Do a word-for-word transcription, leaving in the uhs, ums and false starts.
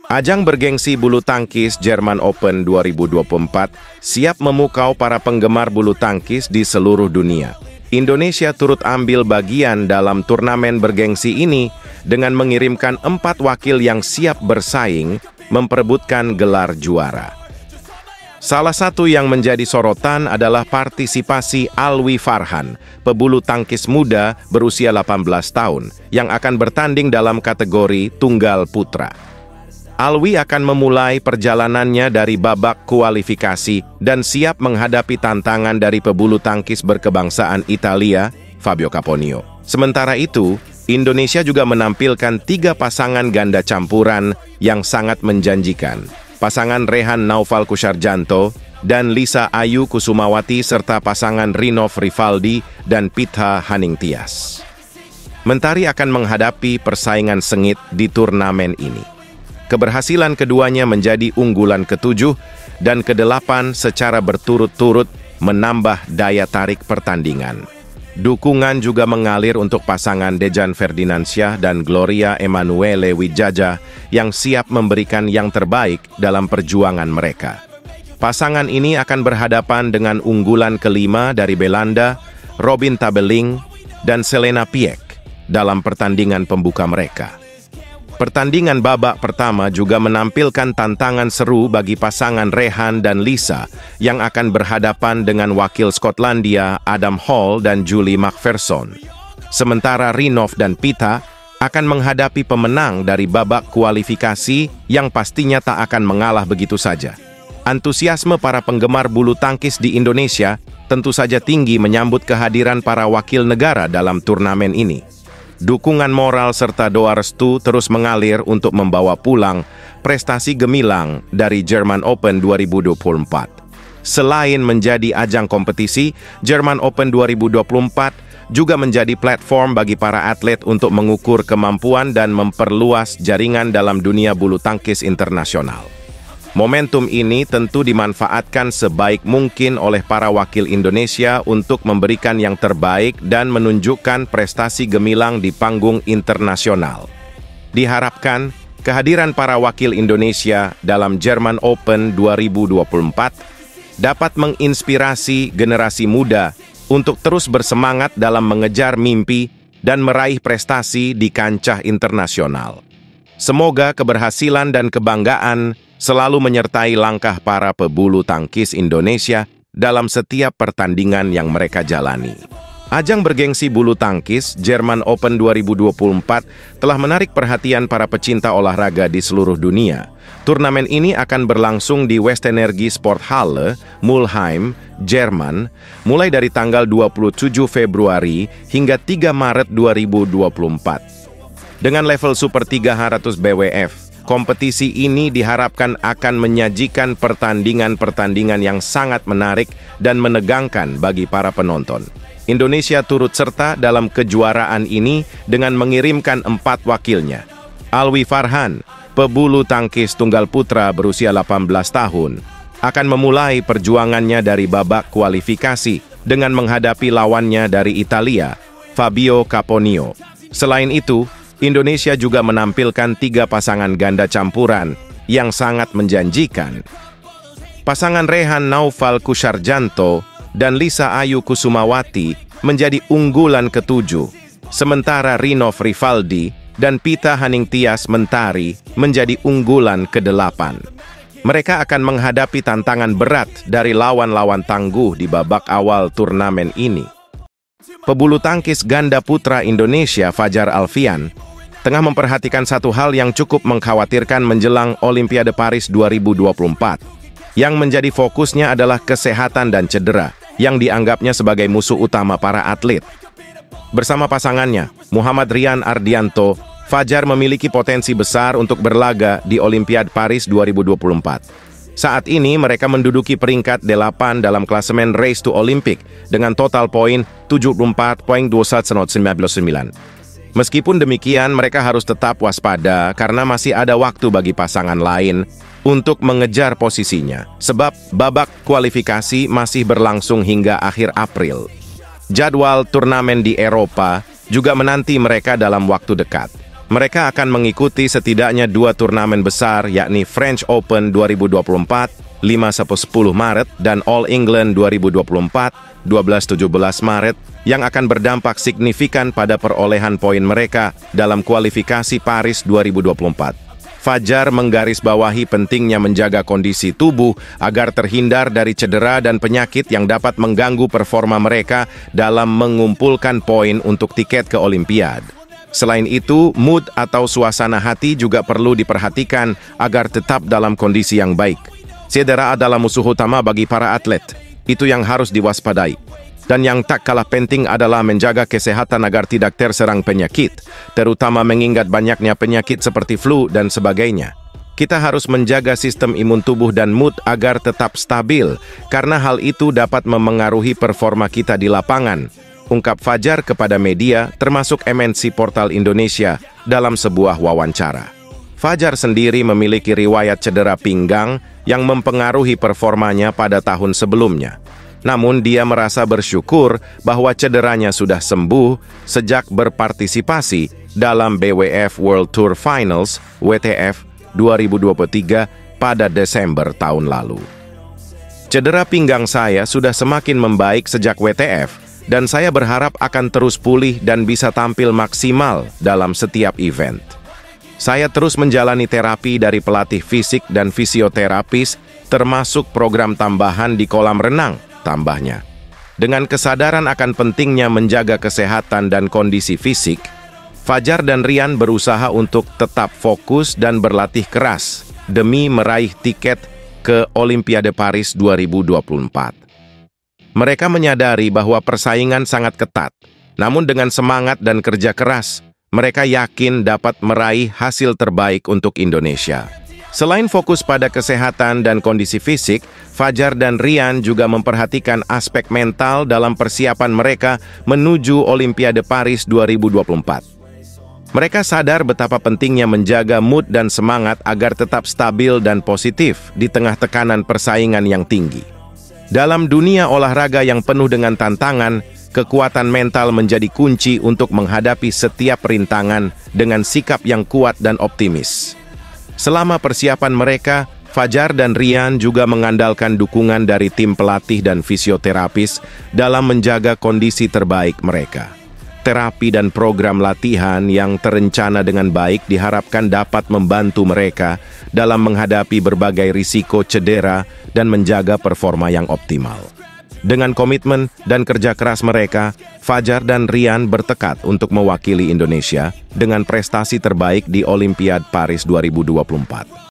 Ajang bergengsi bulu tangkis German Open dua ribu dua puluh empat siap memukau para penggemar bulu tangkis di seluruh dunia. Indonesia turut ambil bagian dalam turnamen bergengsi ini dengan mengirimkan empat wakil yang siap bersaing memperebutkan gelar juara. Salah satu yang menjadi sorotan adalah partisipasi Alwi Farhan, pebulu tangkis muda berusia delapan belas tahun, yang akan bertanding dalam kategori tunggal putra. Alwi akan memulai perjalanannya dari babak kualifikasi dan siap menghadapi tantangan dari pebulu tangkis berkebangsaan Italia, Fabio Caponio. Sementara itu, Indonesia juga menampilkan tiga pasangan ganda campuran yang sangat menjanjikan. Pasangan Rehan Naufal Kusarjanto dan Lisa Ayu Kusumawati serta pasangan Rinov Rivaldi dan Pitha Haningtyas. Mentari akan menghadapi persaingan sengit di turnamen ini. Keberhasilan keduanya menjadi unggulan ketujuh dan kedelapan secara berturut-turut menambah daya tarik pertandingan. Dukungan juga mengalir untuk pasangan Dejan Ferdinandsyah dan Gloria Emanuele Wijaja yang siap memberikan yang terbaik dalam perjuangan mereka. Pasangan ini akan berhadapan dengan unggulan kelima dari Belanda, Robin Tabeling, dan Selena Piek dalam pertandingan pembuka mereka. Pertandingan babak pertama juga menampilkan tantangan seru bagi pasangan Rehan dan Lisa yang akan berhadapan dengan wakil Skotlandia Adam Hall dan Julie McPherson. Sementara Rinov dan Pitha akan menghadapi pemenang dari babak kualifikasi yang pastinya tak akan mengalah begitu saja. Antusiasme para penggemar bulu tangkis di Indonesia tentu saja tinggi menyambut kehadiran para wakil negara dalam turnamen ini. Dukungan moral serta doa restu terus mengalir untuk membawa pulang prestasi gemilang dari German Open dua ribu dua puluh empat. Selain menjadi ajang kompetisi, German Open dua ribu dua puluh empat juga menjadi platform bagi para atlet untuk mengukur kemampuan dan memperluas jaringan dalam dunia bulu tangkis internasional. Momentum ini tentu dimanfaatkan sebaik mungkin oleh para wakil Indonesia untuk memberikan yang terbaik dan menunjukkan prestasi gemilang di panggung internasional. Diharapkan, kehadiran para wakil Indonesia dalam German Open dua ribu dua puluh empat dapat menginspirasi generasi muda untuk terus bersemangat dalam mengejar mimpi dan meraih prestasi di kancah internasional. Semoga keberhasilan dan kebanggaan selalu menyertai langkah para pebulu tangkis Indonesia dalam setiap pertandingan yang mereka jalani. Ajang bergengsi bulu tangkis German Open dua ribu dua puluh empat telah menarik perhatian para pecinta olahraga di seluruh dunia. Turnamen ini akan berlangsung di Westenergie Sporthalle, Mulheim, Jerman, mulai dari tanggal dua puluh tujuh Februari hingga tiga Maret dua ribu dua puluh empat. Dengan level Super tiga ratus B W F, kompetisi ini diharapkan akan menyajikan pertandingan-pertandingan yang sangat menarik dan menegangkan bagi para penonton. Indonesia turut serta dalam kejuaraan ini dengan mengirimkan empat wakilnya. Alwi Farhan, pebulu tangkis tunggal putra berusia delapan belas tahun, akan memulai perjuangannya dari babak kualifikasi dengan menghadapi lawannya dari Italia, Fabio Caponio. Selain itu, Indonesia juga menampilkan tiga pasangan ganda campuran yang sangat menjanjikan. Pasangan Rehan Naufal Kusarjanto dan Lisa Ayu Kusumawati menjadi unggulan ketujuh, sementara Rinov Rivaldi dan Pitha Haningtyas Mentari menjadi unggulan kedelapan. Mereka akan menghadapi tantangan berat dari lawan-lawan tangguh di babak awal turnamen ini. Pebulu tangkis ganda putra Indonesia Fajar Alfian tengah memperhatikan satu hal yang cukup mengkhawatirkan menjelang Olimpiade Paris dua ribu dua puluh empat. Yang menjadi fokusnya adalah kesehatan dan cedera, yang dianggapnya sebagai musuh utama para atlet. Bersama pasangannya, Muhammad Rian Ardianto, Fajar memiliki potensi besar untuk berlaga di Olimpiade Paris dua ribu dua puluh empat. Saat ini mereka menduduki peringkat delapan dalam klasemen Race to Olympic dengan total poin tujuh puluh empat koma dua satu sembilan sembilan. Meskipun demikian, mereka harus tetap waspada karena masih ada waktu bagi pasangan lain untuk mengejar posisinya, sebab babak kualifikasi masih berlangsung hingga akhir April. Jadwal turnamen di Eropa juga menanti mereka dalam waktu dekat. Mereka akan mengikuti setidaknya dua turnamen besar, yakni French Open dua ribu dua puluh empat, lima sampai sepuluh Maret, dan All England dua ribu dua puluh empat, dua belas sampai tujuh belas Maret, yang akan berdampak signifikan pada perolehan poin mereka dalam kualifikasi Paris dua ribu dua puluh empat. Fajar menggarisbawahi pentingnya menjaga kondisi tubuh agar terhindar dari cedera dan penyakit yang dapat mengganggu performa mereka dalam mengumpulkan poin untuk tiket ke Olimpiade. Selain itu, mood atau suasana hati juga perlu diperhatikan agar tetap dalam kondisi yang baik. Cedera adalah musuh utama bagi para atlet. Itu yang harus diwaspadai. Dan yang tak kalah penting adalah menjaga kesehatan agar tidak terserang penyakit, terutama mengingat banyaknya penyakit seperti flu dan sebagainya. Kita harus menjaga sistem imun tubuh dan mood agar tetap stabil, karena hal itu dapat memengaruhi performa kita di lapangan, ungkap Fajar kepada media, termasuk M N C Portal Indonesia, dalam sebuah wawancara. Fajar sendiri memiliki riwayat cedera pinggang yang mempengaruhi performanya pada tahun sebelumnya. Namun dia merasa bersyukur bahwa cederanya sudah sembuh sejak berpartisipasi dalam B W F World Tour Finals W T F dua ribu dua puluh tiga pada Desember tahun lalu. Cedera pinggang saya sudah semakin membaik sejak W T F, dan saya berharap akan terus pulih dan bisa tampil maksimal dalam setiap event. Saya terus menjalani terapi dari pelatih fisik dan fisioterapis, termasuk program tambahan di kolam renang, tambahnya. Dengan kesadaran akan pentingnya menjaga kesehatan dan kondisi fisik, Fajar dan Rian berusaha untuk tetap fokus dan berlatih keras demi meraih tiket ke Olimpiade Paris dua ribu dua puluh empat. Mereka menyadari bahwa persaingan sangat ketat, namun dengan semangat dan kerja keras, mereka yakin dapat meraih hasil terbaik untuk Indonesia. Selain fokus pada kesehatan dan kondisi fisik, Fajar dan Rian juga memperhatikan aspek mental dalam persiapan mereka menuju Olimpiade Paris dua ribu dua puluh empat. Mereka sadar betapa pentingnya menjaga mood dan semangat agar tetap stabil dan positif di tengah tekanan persaingan yang tinggi. Dalam dunia olahraga yang penuh dengan tantangan, kekuatan mental menjadi kunci untuk menghadapi setiap rintangan dengan sikap yang kuat dan optimis. Selama persiapan mereka, Fajar dan Rian juga mengandalkan dukungan dari tim pelatih dan fisioterapis dalam menjaga kondisi terbaik mereka. Terapi dan program latihan yang terencana dengan baik diharapkan dapat membantu mereka dalam menghadapi berbagai risiko cedera dan menjaga performa yang optimal. Dengan komitmen dan kerja keras mereka, Fajar dan Rian bertekad untuk mewakili Indonesia dengan prestasi terbaik di Olimpiade Paris dua ribu dua puluh empat.